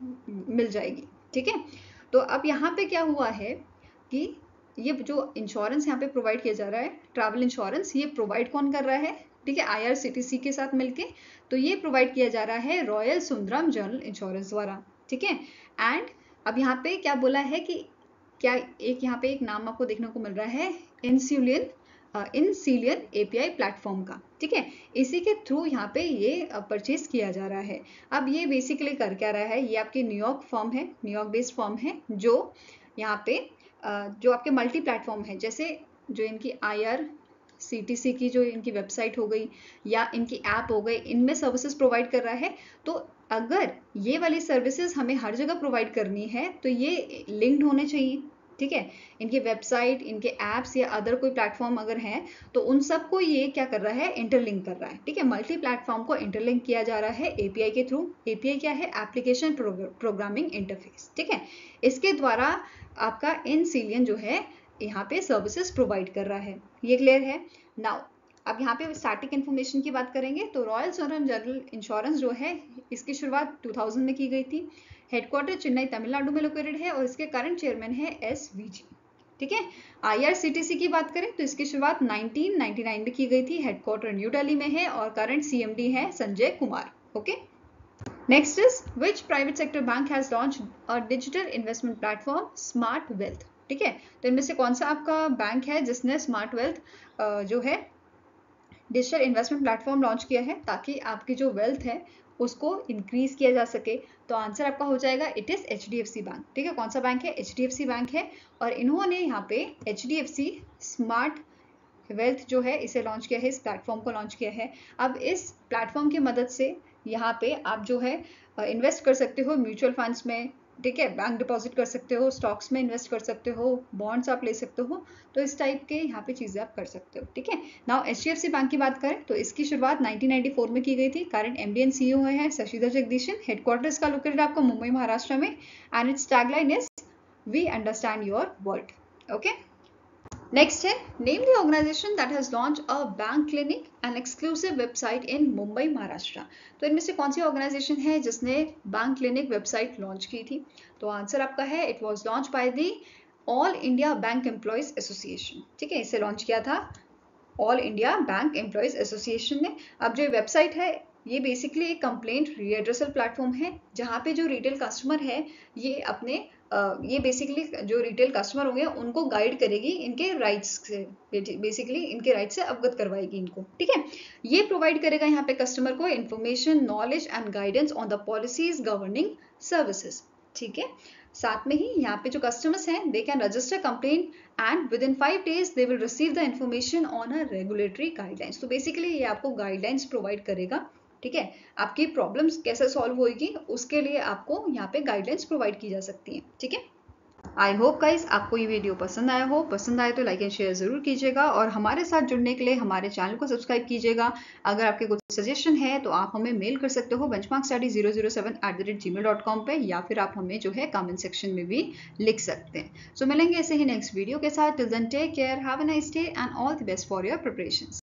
मिल जाएगी, ठीक है। तो अब यहाँ पे क्या हुआ है कि ये जो इंश्योरेंस यहाँ पे प्रोवाइड किया जा रहा है ट्रैवल इंश्योरेंस, ये प्रोवाइड कौन कर रहा है, ठीक है, आईआरसीटीसी के साथ मिलके। तो ये प्रोवाइड किया जा रहा है रॉयल सुंदरम जनरल इंश्योरेंस द्वारा, ठीक है। एंड अब यहाँ पे क्या बोला है कि क्या एक यहाँ पे एक नाम आपको देखने को मिल रहा है इंसिलियन इंसिलियन एपीआई प्लेटफॉर्म का, ठीक है। इसी के थ्रू यहाँ पे ये परचेज किया जा रहा है। अब ये बेसिकली कर क्या रहा है, ये आपकी न्यूयॉर्क फर्म है, न्यूयॉर्क बेस्ड फर्म है, जो यहाँ पे जो आपके मल्टी प्लेटफॉर्म है, जैसे जो इनकी I R C T C की जो इनकी वेबसाइट हो गई या इनकी ऐप हो गई, इनमें सर्विसेज प्रोवाइड कर रहा है। तो अगर ये वाली सर्विसेज हमें हर जगह प्रोवाइड करनी है तो ये लिंक्ड होने चाहिए, ठीक है। इनकी वेबसाइट, इनके एप्स या अदर कोई प्लेटफॉर्म अगर हैं तो उन सबको ये क्या कर रहा है, इंटरलिंक कर रहा है, ठीक है। मल्टी प्लेटफॉर्म को इंटरलिंक किया जा रहा है एपीआई के थ्रू। एपीआई क्या है, एप्लीकेशन प्रोग्रामिंग इंटरफेस, ठीक है। इसके द्वारा आपका इंसिलियन जो है यहाँ पे सर्विसेज प्रोवाइड कर रहा है। ये क्लियर है। नाउ अब यहाँ पे स्टैटिक इन्फॉर्मेशन की बात करेंगे तो रॉयल सुंदरम जनरल इंश्योरेंस जो है इसकी शुरुआत दो हज़ार में की गई थी। हेडक्वार्टर चेन्नई तमिलनाडु में लोकेटेड है और इसके करंट चेयरमैन है एस वी जी, ठीक है। आईआरसीटीसी की बात करें तो इसकी शुरुआत उन्नीस सौ निन्यानवे में की गई थी। हेडक्वार्टर न्यू दिल्ली में है और करंट सीएमडी है Sanjay Kumar, okay. Next is which private sector bank has launch a digital investment platform smart wealth, ठीक है। तो इनमें से कौन सा आपका बैंक है जिसने स्मार्ट वेल्थ जो है डिजिटल इन्वेस्टमेंट प्लेटफॉर्म लॉन्च किया है ताकि आपकी जो वेल्थ है उसको इंक्रीज किया जा सके। तो आंसर आपका हो जाएगा इट इज एचडीएफसी बैंक, ठीक है। कौन सा बैंक है, एचडीएफसी बैंक है। और इन्होंने यहाँ पे एचडीएफसी स्मार्ट वेल्थ जो है इसे लॉन्च किया है, इस प्लेटफॉर्म को लॉन्च किया है। अब इस प्लेटफॉर्म की मदद से यहाँ पे आप जो है इन्वेस्ट कर सकते हो म्यूचुअल फंड्स में, ठीक है, बैंक डिपॉजिट कर सकते हो, स्टॉक्स में इन्वेस्ट कर सकते हो, बॉन्ड्स आप ले सकते हो। तो इस टाइप के यहाँ पे चीजें आप कर सकते हो, ठीक है। नाउ एचडीएफसी बैंक की बात करें तो इसकी शुरुआत नाइनटीन नाइंटी फोर में की गई थी। करंट एमडी एंड सीईओ है शशिधर जगदीशन। हेडक्वार्टर्स का लोकेटेड आपको मुंबई महाराष्ट्र में and its tagline is we understand your world, okay. Next है name the organisation that has launch a bank clinic and exclusive website in Mumbai Maharashtra. तो इनमें से कौन सी ऑर्गेनाइजेशन है जिसने बैंक क्लिनिक वेबसाइट लॉन्च की थी। तो आंसर आपका है it was launch by the all India bank employees association, ठीक है। इसे लॉन्च किया था all India bank employees association ने। अब जो वेबसाइट है ये बेसिकली एक कंप्लेंट रिएड्रेसल प्लेटफॉर्म है जहाँ पे जो रिटेल कस्टमर है ये अपने Uh, ये बेसिकली जो रिटेल कस्टमर होंगे उनको गाइड करेगी इनके राइट्स से, बेसिकली इनके राइट्स से अवगत करवाएगी इनको, ठीक है। ये प्रोवाइड करेगा यहाँ पे कस्टमर को information, knowledge and guidance on the policies governing services, ठीक है। साथ में ही यहाँ पे जो कस्टमर्स हैं they can register complaint and within five days they will receive the information on a regulatory guidelines. तो बेसिकली ये आपको गाइडलाइंस प्रोवाइड करेगा, ठीक है। आपकी प्रॉब्लम्स कैसे सॉल्व होगी उसके लिए आपको यहाँ पे गाइडलाइंस प्रोवाइड की जा सकती है, ठीक है। आई होप गाइस आपको ये वीडियो पसंद आया हो। पसंद आए तो लाइक एंड शेयर जरूर कीजिएगा और हमारे साथ जुड़ने के लिए हमारे चैनल को सब्सक्राइब कीजिएगा। अगर आपके कुछ सजेशन है तो आप हमें मेल कर सकते हो benchmark study zero zero seven eight the rate Gmail dot com पे, या फिर आप हमें जो है कमेंट सेक्शन में भी लिख सकते हैं। सो so, मिलेंगे ऐसे ही नेक्स्ट वीडियो के साथ। Till then take care, have a nice day and all the best for your preparations.